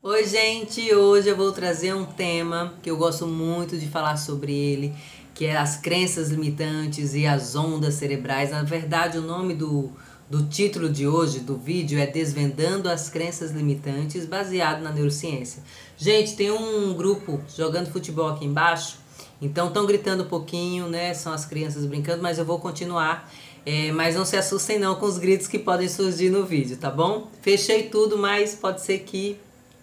Oi, gente! Hoje eu vou trazer um tema que eu gosto muito de falar sobre ele, que é as crenças limitantes e as ondas cerebrais. Na verdade, o nome do título de hoje, do vídeo, é Desvendando as Crenças Limitantes, baseado na neurociência. Gente, tem um grupo jogando futebol aqui embaixo, então estão gritando um pouquinho, né? São as crianças brincando, mas eu vou continuar. Mas não se assustem não com os gritos que podem surgir no vídeo, tá bom? Fechei tudo, mas pode ser que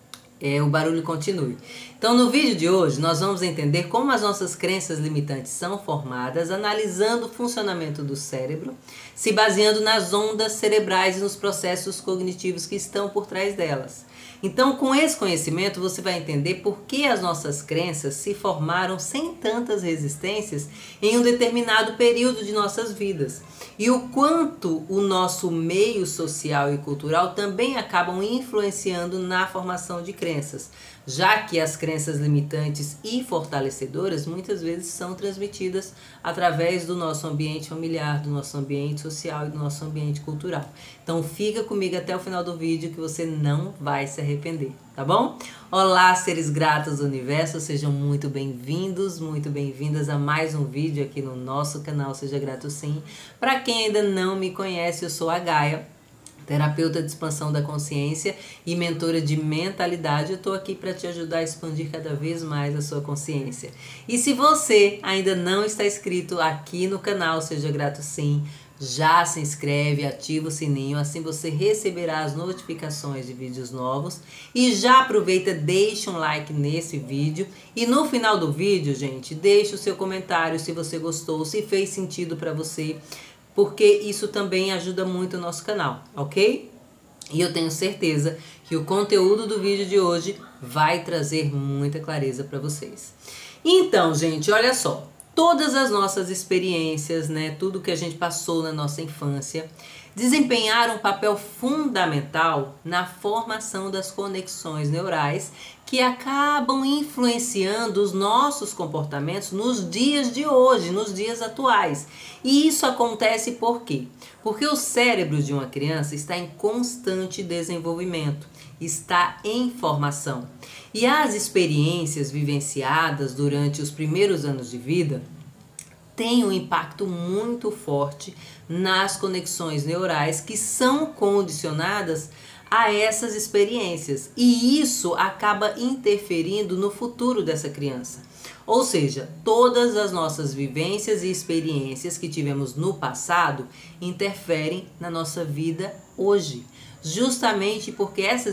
o barulho continue. Então, no vídeo de hoje, nós vamos entender como as nossas crenças limitantes são formadas, analisando o funcionamento do cérebro, se baseando nas ondas cerebrais e nos processos cognitivos que estão por trás delas. Então, com esse conhecimento, você vai entender por que as nossas crenças se formaram sem tantas resistências em um determinado período de nossas vidas e o quanto o nosso meio social e cultural também acabam influenciando na formação de crenças, já que as crenças limitantes e fortalecedoras muitas vezes são transmitidas através do nosso ambiente familiar, do nosso ambiente social e do nosso ambiente cultural. Então fica comigo até o final do vídeo que você não vai se arrepender, tá bom? Olá, seres gratos do universo, sejam muito bem-vindos, muito bem-vindas a mais um vídeo aqui no nosso canal Seja Grato Sim. Para quem ainda não me conhece, eu sou a Gaia, terapeuta de expansão da consciência e mentora de mentalidade. Eu estou aqui para te ajudar a expandir cada vez mais a sua consciência. E se você ainda não está inscrito aqui no canal Seja Grato Sim, já se inscreve, ativa o sininho, assim você receberá as notificações de vídeos novos. E já aproveita, deixa um like nesse vídeo. E no final do vídeo, gente, deixa o seu comentário se você gostou, se fez sentido para você, porque isso também ajuda muito o nosso canal, ok? E eu tenho certeza que o conteúdo do vídeo de hoje vai trazer muita clareza para vocês. Então, gente, olha só. Todas as nossas experiências, né, tudo que a gente passou na nossa infância, desempenharam um papel fundamental na formação das conexões neurais que acabam influenciando os nossos comportamentos nos dias de hoje, nos dias atuais. E isso acontece por quê? Porque o cérebro de uma criança está em constante desenvolvimento, está em formação. E as experiências vivenciadas durante os primeiros anos de vida têm um impacto muito forte nas conexões neurais que são condicionadas a essas experiências. E isso acaba interferindo no futuro dessa criança. Ou seja, todas as nossas vivências e experiências que tivemos no passado interferem na nossa vida hoje. Justamente porque essas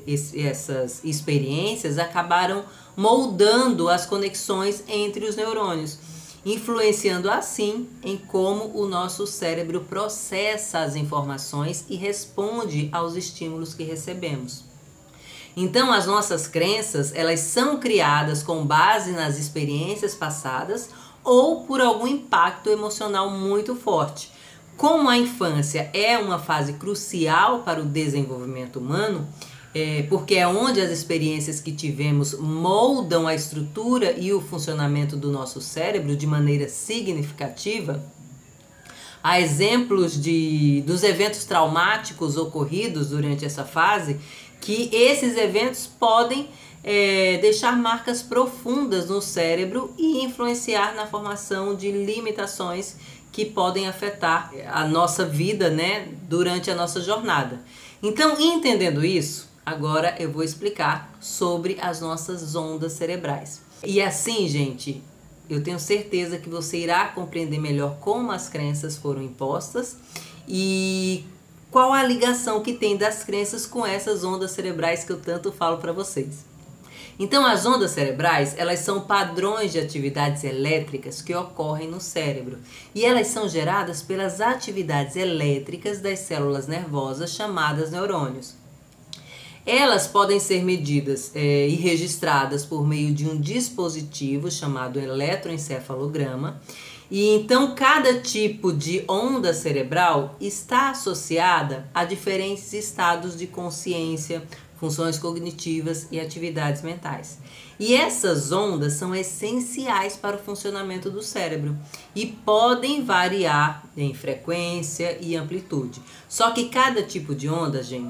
experiências acabaram moldando as conexões entre os neurônios, influenciando assim em como o nosso cérebro processa as informações e responde aos estímulos que recebemos. Então, as nossas crenças, elas são criadas com base nas experiências passadas ou por algum impacto emocional muito forte. Como a infância é uma fase crucial para o desenvolvimento humano, porque é onde as experiências que tivemos moldam a estrutura e o funcionamento do nosso cérebro de maneira significativa, há exemplos dos eventos traumáticos ocorridos durante essa fase, que esses eventos podem deixar marcas profundas no cérebro e influenciar na formação de limitações que podem afetar a nossa vida, né, durante a nossa jornada. Então, entendendo isso, agora eu vou explicar sobre as nossas ondas cerebrais. E assim, gente, eu tenho certeza que você irá compreender melhor como as crenças foram impostas e qual a ligação que tem das crenças com essas ondas cerebrais que eu tanto falo para vocês. Então, as ondas cerebrais, elas são padrões de atividades elétricas que ocorrem no cérebro. E elas são geradas pelas atividades elétricas das células nervosas chamadas neurônios. Elas podem ser medidas e registradas por meio de um dispositivo chamado eletroencefalograma. E então, cada tipo de onda cerebral está associada a diferentes estados de consciência, funções cognitivas e atividades mentais. E essas ondas são essenciais para o funcionamento do cérebro e podem variar em frequência e amplitude. Só que cada tipo de onda, gente,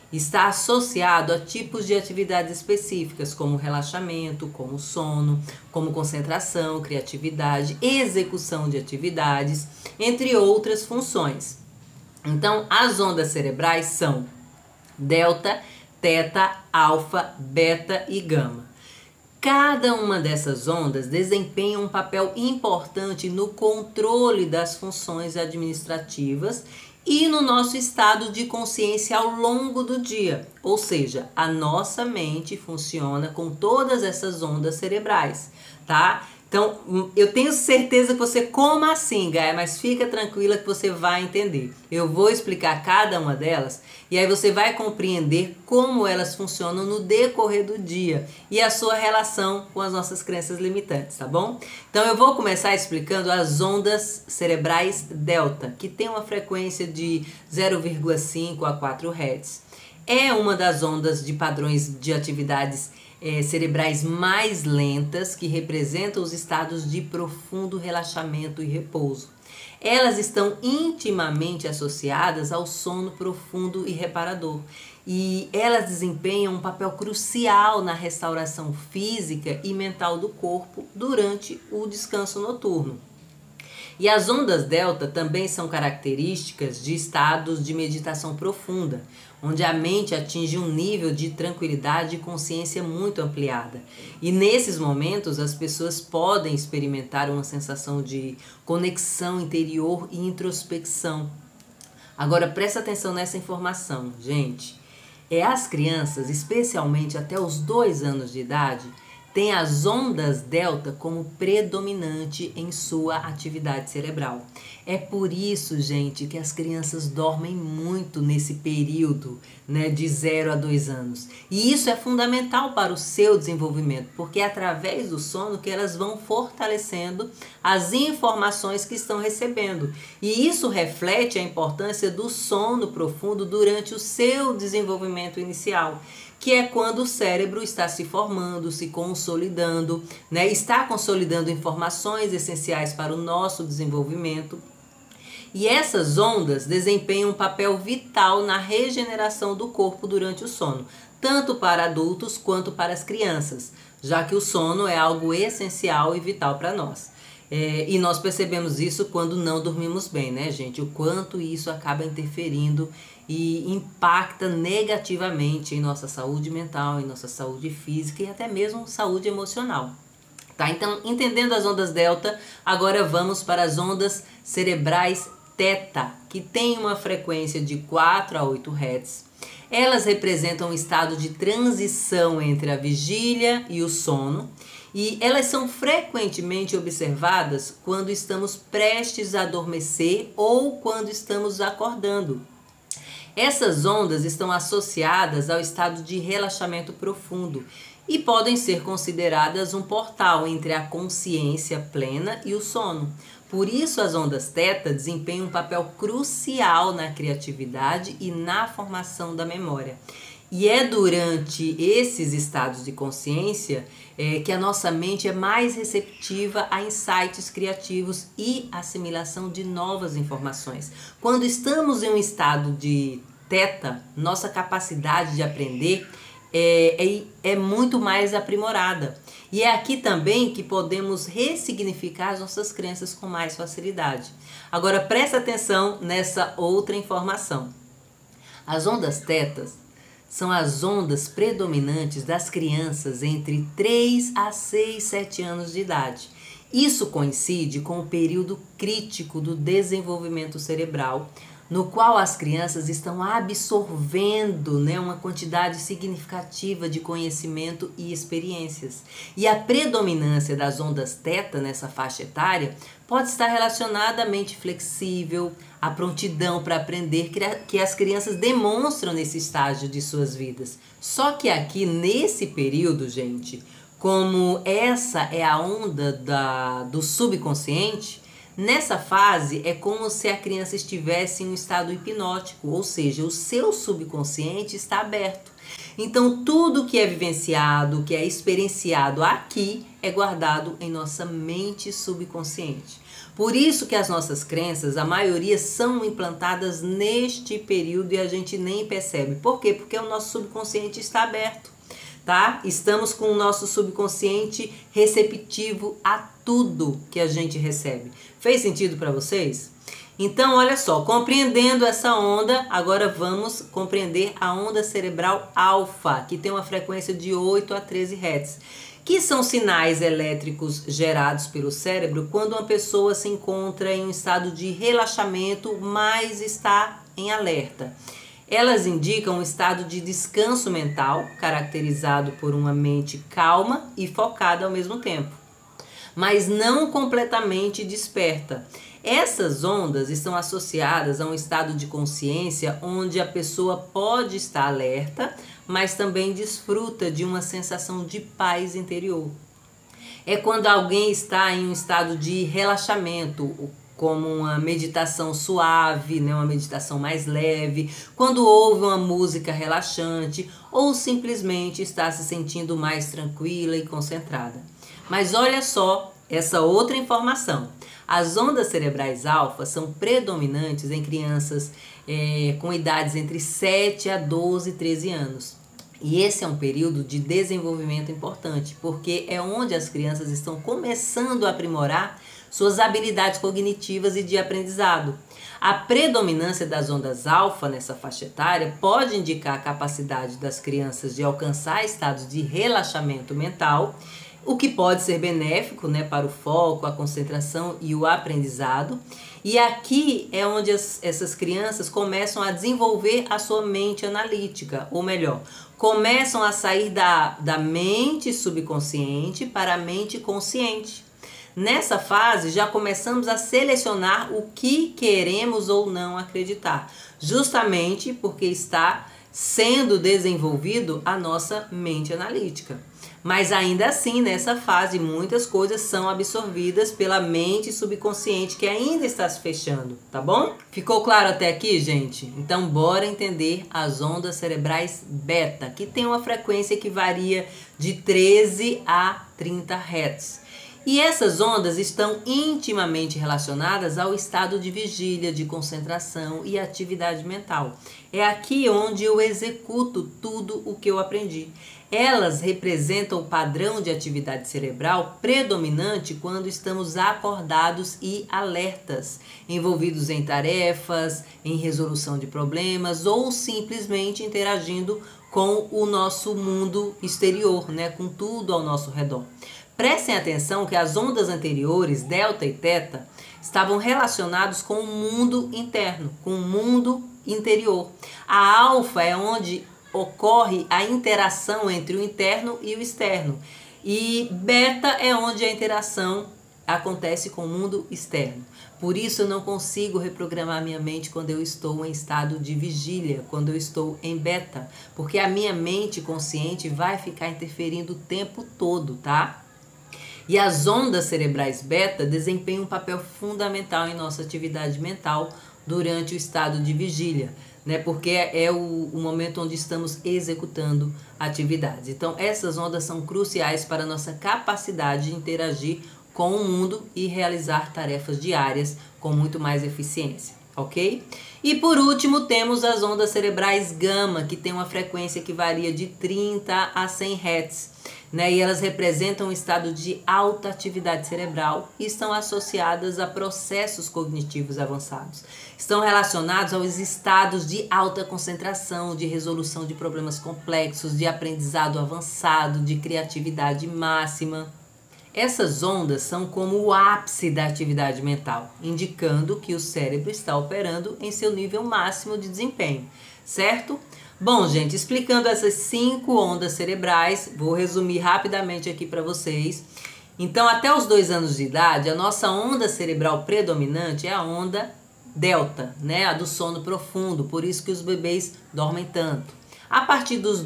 está associado a tipos de atividades específicas, como relaxamento, como sono, como concentração, criatividade, execução de atividades, entre outras funções. Então, as ondas cerebrais são delta, teta, alfa, beta e gama. Cada uma dessas ondas desempenha um papel importante no controle das funções administrativas e no nosso estado de consciência ao longo do dia. Ou seja, a nossa mente funciona com todas essas ondas cerebrais, tá? Então, eu tenho certeza que você, como assim, Gaia? Mas fica tranquila que você vai entender. Eu vou explicar cada uma delas e aí você vai compreender como elas funcionam no decorrer do dia e a sua relação com as nossas crenças limitantes, tá bom? Então, eu vou começar explicando as ondas cerebrais delta, que tem uma frequência de 0,5 a 4 Hz. É uma das ondas de padrões de atividades cerebrais mais lentas, que representam os estados de profundo relaxamento e repouso. Elas estão intimamente associadas ao sono profundo e reparador, e elas desempenham um papel crucial na restauração física e mental do corpo durante o descanso noturno. E as ondas delta também são características de estados de meditação profunda, onde a mente atinge um nível de tranquilidade e consciência muito ampliada. E nesses momentos as pessoas podem experimentar uma sensação de conexão interior e introspecção. Agora presta atenção nessa informação, gente. As crianças, especialmente até os 2 anos de idade, tem as ondas delta como predominante em sua atividade cerebral. É por isso, gente, que as crianças dormem muito nesse período, né, de 0 a 2 anos. E isso é fundamental para o seu desenvolvimento, porque é através do sono que elas vão fortalecendo as informações que estão recebendo. E isso reflete a importância do sono profundo durante o seu desenvolvimento inicial, que é quando o cérebro está se formando, se consolidando, né? Está consolidando informações essenciais para o nosso desenvolvimento. E essas ondas desempenham um papel vital na regeneração do corpo durante o sono, tanto para adultos quanto para as crianças, já que o sono é algo essencial e vital para nós. E nós percebemos isso quando não dormimos bem, né, gente? O quanto isso acaba interferindo e impacta negativamente em nossa saúde mental, em nossa saúde física e até mesmo saúde emocional. Tá? Então, entendendo as ondas delta, agora vamos para as ondas cerebrais teta, que tem uma frequência de 4 a 8 Hz. Elas representam um estado de transição entre a vigília e o sono, e elas são frequentemente observadas quando estamos prestes a adormecer ou quando estamos acordando. Essas ondas estão associadas ao estado de relaxamento profundo e podem ser consideradas um portal entre a consciência plena e o sono. Por isso, as ondas teta desempenham um papel crucial na criatividade e na formação da memória. E é durante esses estados de consciência que a nossa mente é mais receptiva a insights criativos e assimilação de novas informações. Quando estamos em um estado de teta, nossa capacidade de aprender é muito mais aprimorada. E é aqui também que podemos ressignificar as nossas crenças com mais facilidade. Agora presta atenção nessa outra informação. As ondas tetas são as ondas predominantes das crianças entre 3 a 6, 7 anos de idade. Isso coincide com o período crítico do desenvolvimento cerebral, no qual as crianças estão absorvendo, né, uma quantidade significativa de conhecimento e experiências. E a predominância das ondas teta nessa faixa etária pode estar relacionada à mente flexível, à prontidão para aprender que as crianças demonstram nesse estágio de suas vidas. Só que aqui nesse período, gente, como essa é a onda do subconsciente, nessa fase é como se a criança estivesse em um estado hipnótico, ou seja, o seu subconsciente está aberto. Então tudo que é vivenciado, que é experienciado aqui, é guardado em nossa mente subconsciente. Por isso que as nossas crenças, a maioria, são implantadas neste período e a gente nem percebe. Por quê? Porque o nosso subconsciente está aberto, tá? Estamos com o nosso subconsciente receptivo a tudo que a gente recebe. Fez sentido para vocês? Então, olha só, compreendendo essa onda, agora vamos compreender a onda cerebral alfa, que tem uma frequência de 8 a 13 Hz, que são sinais elétricos gerados pelo cérebro quando uma pessoa se encontra em um estado de relaxamento, mas está em alerta. Elas indicam um estado de descanso mental, caracterizado por uma mente calma e focada ao mesmo tempo, mas não completamente desperta. Essas ondas estão associadas a um estado de consciência onde a pessoa pode estar alerta, mas também desfruta de uma sensação de paz interior. É quando alguém está em um estado de relaxamento, como uma meditação suave, né, uma meditação mais leve, quando ouve uma música relaxante ou simplesmente está se sentindo mais tranquila e concentrada. Mas olha só essa outra informação. As ondas cerebrais alfa são predominantes em crianças com idades entre 7 a 12 e 13 anos. E esse é um período de desenvolvimento importante, porque é onde as crianças estão começando a aprimorar suas habilidades cognitivas e de aprendizado. A predominância das ondas alfa nessa faixa etária pode indicar a capacidade das crianças de alcançar estados de relaxamento mental, o que pode ser benéfico, né, para o foco, a concentração e o aprendizado. E aqui é onde essas crianças começam a desenvolver a sua mente analítica, ou melhor, começam a sair da mente subconsciente para a mente consciente. Nessa fase, já começamos a selecionar o que queremos ou não acreditar, justamente porque está sendo desenvolvido a nossa mente analítica. Mas ainda assim, nessa fase, muitas coisas são absorvidas pela mente subconsciente que ainda está se fechando, tá bom? Ficou claro até aqui, gente? Então, bora entender as ondas cerebrais beta, que tem uma frequência que varia de 13 a 30 Hz. E essas ondas estão intimamente relacionadas ao estado de vigília, de concentração e atividade mental. É aqui onde eu executo tudo o que eu aprendi. Elas representam o padrão de atividade cerebral predominante quando estamos acordados e alertas, envolvidos em tarefas, em resolução de problemas ou simplesmente interagindo com o nosso mundo exterior, né, com tudo ao nosso redor. Prestem atenção que as ondas anteriores, delta e teta, estavam relacionados com o mundo interno, com o mundo interior. A alfa é onde ocorre a interação entre o interno e o externo. E beta é onde a interação acontece com o mundo externo. Por isso eu não consigo reprogramar minha mente quando eu estou em estado de vigília, quando eu estou em beta, porque a minha mente consciente vai ficar interferindo o tempo todo, tá? E as ondas cerebrais beta desempenham um papel fundamental em nossa atividade mental durante o estado de vigília, né? Porque é o momento onde estamos executando atividades. Então, essas ondas são cruciais para a nossa capacidade de interagir com o mundo e realizar tarefas diárias com muito mais eficiência, ok? E por último, temos as ondas cerebrais gama, que tem uma frequência que varia de 30 a 100 Hz. Né, e elas representam um estado de alta atividade cerebral e estão associadas a processos cognitivos avançados. Estão relacionados aos estados de alta concentração, de resolução de problemas complexos, de aprendizado avançado, de criatividade máxima. Essas ondas são como o ápice da atividade mental, indicando que o cérebro está operando em seu nível máximo de desempenho, certo? Bom, gente, explicando essas 5 ondas cerebrais, vou resumir rapidamente aqui para vocês. Então, até os 2 anos de idade, a nossa onda cerebral predominante é a onda delta, né? A do sono profundo, por isso que os bebês dormem tanto. A partir dos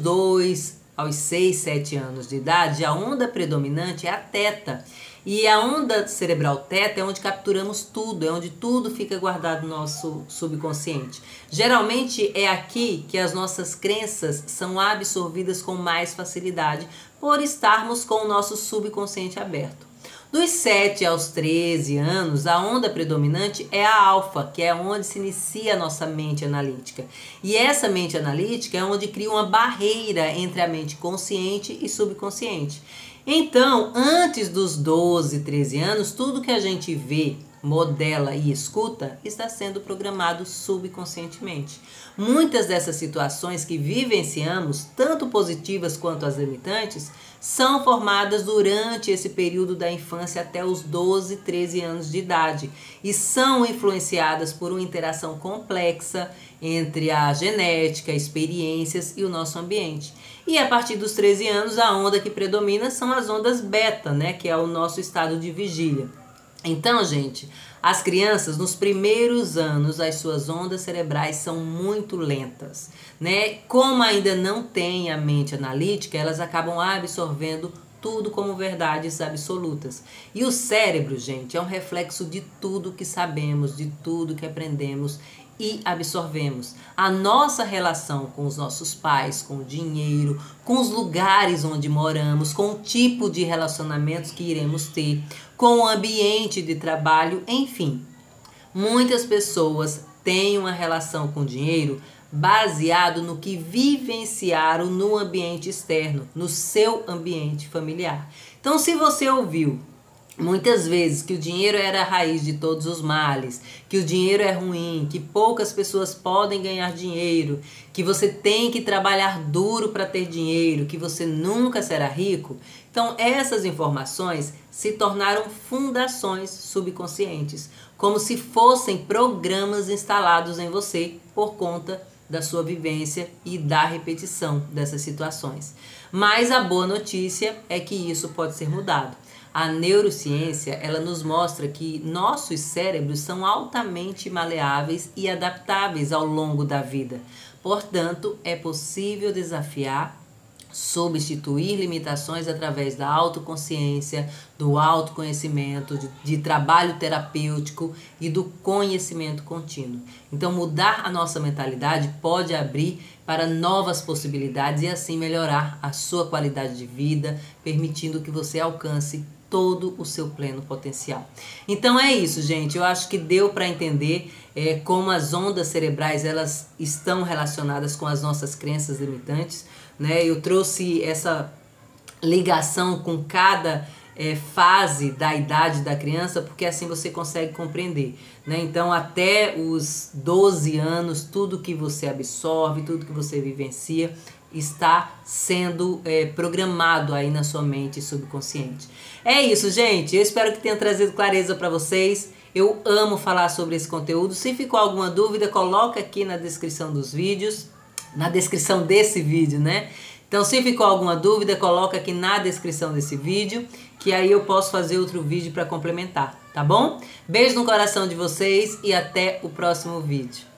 2 aos 6, 7 anos de idade, a onda predominante é a teta. E a onda cerebral teta é onde capturamos tudo, é onde tudo fica guardado no nosso subconsciente. Geralmente é aqui que as nossas crenças são absorvidas com mais facilidade por estarmos com o nosso subconsciente aberto. Dos 7 aos 13 anos, a onda predominante é a alfa, que é onde se inicia a nossa mente analítica. E essa mente analítica é onde cria uma barreira entre a mente consciente e subconsciente. Então, antes dos 12, 13 anos, tudo que a gente vê, modela e escuta está sendo programado subconscientemente. Muitas dessas situações que vivenciamos, tanto positivas quanto as limitantes, são formadas durante esse período da infância até os 12, 13 anos de idade e são influenciadas por uma interação complexa entre a genética, experiências e o nosso ambiente. E a partir dos 13 anos, a onda que predomina são as ondas beta, né, que é o nosso estado de vigília. Então, gente, as crianças, nos primeiros anos, as suas ondas cerebrais são muito lentas, né? Como ainda não têm a mente analítica, elas acabam absorvendo tudo como verdades absolutas. E o cérebro, gente, é um reflexo de tudo que sabemos, de tudo que aprendemos e absorvemos. A nossa relação com os nossos pais, com o dinheiro, com os lugares onde moramos, com o tipo de relacionamentos que iremos ter, com o ambiente de trabalho, enfim. Muitas pessoas têm uma relação com o dinheiro baseado no que vivenciaram no ambiente externo, no seu ambiente familiar. Então, se você ouviu muitas vezes que o dinheiro era a raiz de todos os males, que o dinheiro é ruim, que poucas pessoas podem ganhar dinheiro, que você tem que trabalhar duro para ter dinheiro, que você nunca será rico. Então, essas informações se tornaram fundações subconscientes, como se fossem programas instalados em você por conta da sua vivência e da repetição dessas situações. Mas a boa notícia é que isso pode ser mudado. A neurociência, ela nos mostra que nossos cérebros são altamente maleáveis e adaptáveis ao longo da vida. Portanto, é possível desafiar, substituir limitações através da autoconsciência, do autoconhecimento, de trabalho terapêutico e do conhecimento contínuo. Então, mudar a nossa mentalidade pode abrir para novas possibilidades e assim melhorar a sua qualidade de vida, permitindo que você alcance todo o seu pleno potencial. Então é isso, gente. Eu acho que deu para entender como as ondas cerebrais elas estão relacionadas com as nossas crenças limitantes, né? Eu trouxe essa ligação com cada fase da idade da criança, porque assim você consegue compreender, né? Então, até os 12 anos, tudo que você absorve, tudo que você vivencia, está sendo programado aí na sua mente subconsciente. É isso, gente. Eu espero que tenha trazido clareza para vocês. Eu amo falar sobre esse conteúdo. Se ficou alguma dúvida, coloca aqui na descrição dos vídeos, na descrição desse vídeo, né? Então, se ficou alguma dúvida, coloca aqui na descrição desse vídeo, que aí eu posso fazer outro vídeo para complementar, tá bom? Beijo no coração de vocês e até o próximo vídeo.